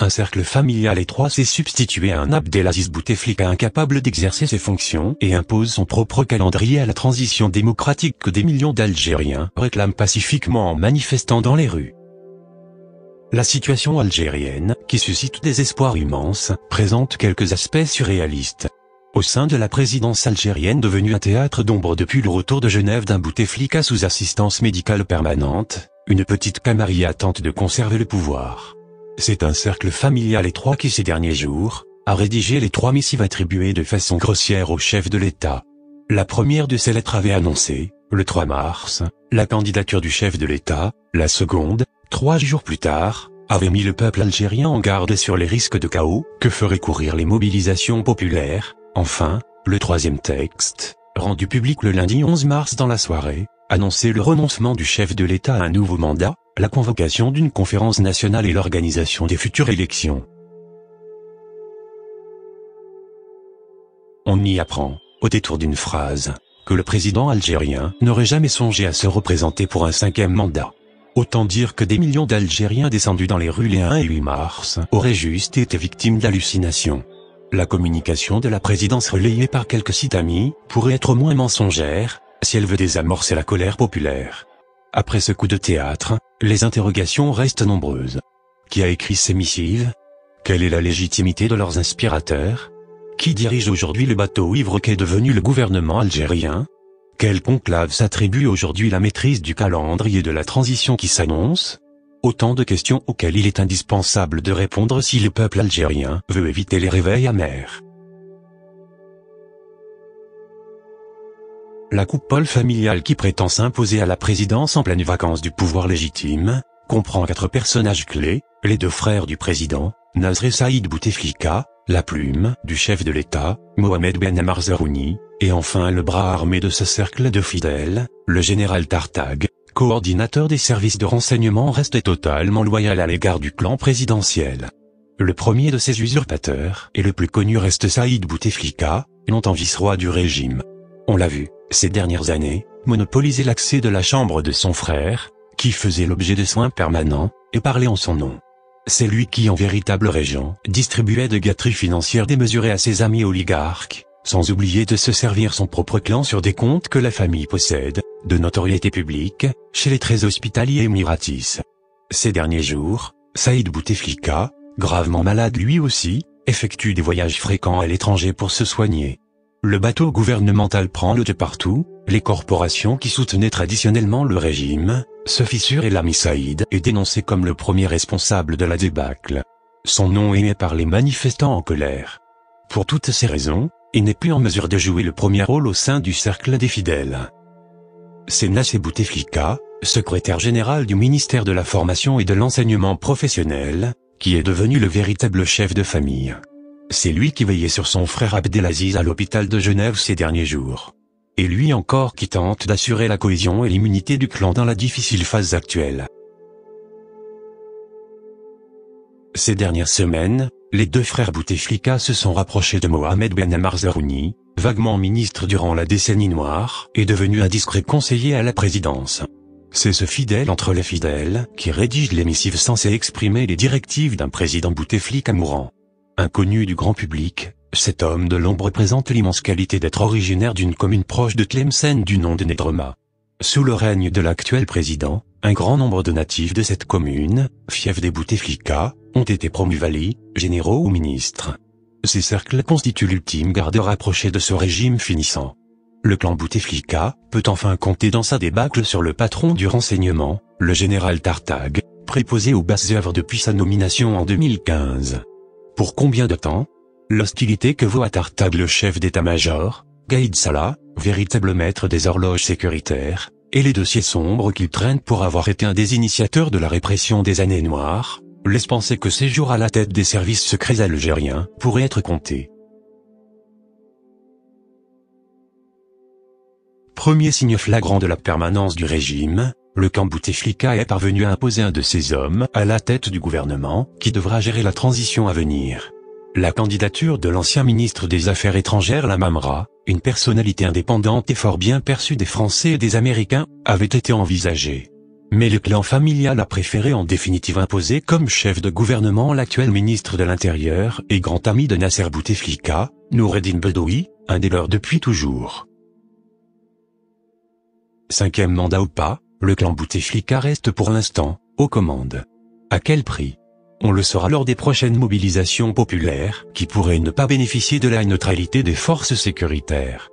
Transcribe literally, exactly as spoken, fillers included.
un cercle familial étroit s'est substitué à un Abdelaziz Bouteflika incapable d'exercer ses fonctions et impose son propre calendrier à la transition démocratique que des millions d'Algériens réclament pacifiquement en manifestant dans les rues. La situation algérienne, qui suscite des espoirs immenses, présente quelques aspects surréalistes. Au sein de la présidence algérienne devenue un théâtre d'ombre depuis le retour de Genève d'un Bouteflika sous assistance médicale permanente, une petite camarilla tente de conserver le pouvoir. C'est un cercle familial étroit qui ces derniers jours, a rédigé les trois missives attribuées de façon grossière au chef de l'État. La première de ces lettres avait annoncé, le trois mars, la candidature du chef de l'État, la seconde, trois jours plus tard, avait mis le peuple algérien en garde sur les risques de chaos que feraient courir les mobilisations populaires. Enfin, le troisième texte, rendu public le lundi onze mars dans la soirée, annonçait le renoncement du chef de l'État à un nouveau mandat, la convocation d'une conférence nationale et l'organisation des futures élections. On y apprend, au détour d'une phrase, que le président algérien n'aurait jamais songé à se représenter pour un cinquième mandat. Autant dire que des millions d'Algériens descendus dans les rues les un et huit mars auraient juste été victimes d'hallucinations. La communication de la présidence relayée par quelques sites amis pourrait être moins mensongère, si elle veut désamorcer la colère populaire. Après ce coup de théâtre, les interrogations restent nombreuses. Qui a écrit ces missives? Quelle est la légitimité de leurs inspirateurs? Qui dirige aujourd'hui le bateau ivre qu'est devenu le gouvernement algérien? Quel conclave s'attribue aujourd'hui la maîtrise du calendrier de la transition qui s'annonce? Autant de questions auxquelles il est indispensable de répondre si le peuple algérien veut éviter les réveils amers. La coupole familiale qui prétend s'imposer à la présidence en pleine vacance du pouvoir légitime, comprend quatre personnages clés, les deux frères du président, Nasser Saïd Bouteflika, la plume du chef de l'État, Mohamed Ben Ammar Zarouni, et enfin le bras armé de ce cercle de fidèles, le général Tartag, coordinateur des services de renseignement resté totalement loyal à l'égard du clan présidentiel. Le premier de ces usurpateurs, et le plus connu reste Saïd Bouteflika, longtemps vice-roi du régime. On l'a vu, ces dernières années, monopoliser l'accès de la chambre de son frère, qui faisait l'objet de soins permanents, et parler en son nom. C'est lui qui, en véritable régent, distribuait de gâteries financières démesurées à ses amis oligarques, sans oublier de se servir son propre clan sur des comptes que la famille possède, de notoriété publique, chez les très hospitaliers émiratis. Ces derniers jours, Saïd Bouteflika, gravement malade lui aussi, effectue des voyages fréquents à l'étranger pour se soigner. Le bateau gouvernemental prend le de partout, les corporations qui soutenaient traditionnellement le régime, se fissurent et l'ami Saïd est dénoncé comme le premier responsable de la débâcle. Son nom est mis par les manifestants en colère. Pour toutes ces raisons, il n'est plus en mesure de jouer le premier rôle au sein du cercle des fidèles. C'est Nasser Bouteflika, secrétaire général du ministère de la Formation et de l'Enseignement professionnel, qui est devenu le véritable chef de famille. C'est lui qui veillait sur son frère Abdelaziz à l'hôpital de Genève ces derniers jours. Et lui encore qui tente d'assurer la cohésion et l'immunité du clan dans la difficile phase actuelle. Ces dernières semaines, les deux frères Bouteflika se sont rapprochés de Mohamed Ben Ammar Zarouni, vaguement ministre durant la décennie noire, et devenu un discret conseiller à la présidence. C'est ce fidèle entre les fidèles qui rédige les missives censées exprimer les directives d'un président Bouteflika mourant. Inconnu du grand public, cet homme de l'ombre présente l'immense qualité d'être originaire d'une commune proche de Tlemcen du nom de Nedrema. Sous le règne de l'actuel président, un grand nombre de natifs de cette commune, fief des Bouteflika, ont été promus valis, généraux ou ministres. Ces cercles constituent l'ultime garde rapprochée de ce régime finissant. Le clan Bouteflika peut enfin compter dans sa débâcle sur le patron du renseignement, le général Tartag, préposé aux basses œuvres depuis sa nomination en deux mille quinze. Pour combien de temps? L'hostilité que voit à Tartag le chef d'état-major, Gaïd Salah, véritable maître des horloges sécuritaires, et les dossiers sombres qu'il traîne pour avoir été un des initiateurs de la répression des années noires, laissent penser que ses jours à la tête des services secrets algériens pourraient être comptés. Premier signe flagrant de la permanence du régime, le camp Bouteflika est parvenu à imposer un de ses hommes à la tête du gouvernement, qui devra gérer la transition à venir. La candidature de l'ancien ministre des Affaires étrangères Lamamra, une personnalité indépendante et fort bien perçue des Français et des Américains, avait été envisagée. Mais le clan familial a préféré en définitive imposer comme chef de gouvernement l'actuel ministre de l'Intérieur et grand ami de Nasser Bouteflika, Noureddin Bedoui, un des leurs depuis toujours. Cinquième mandat ou pas, le clan Bouteflika reste pour l'instant aux commandes. À quel prix? On le saura lors des prochaines mobilisations populaires, qui pourraient ne pas bénéficier de la neutralité des forces sécuritaires.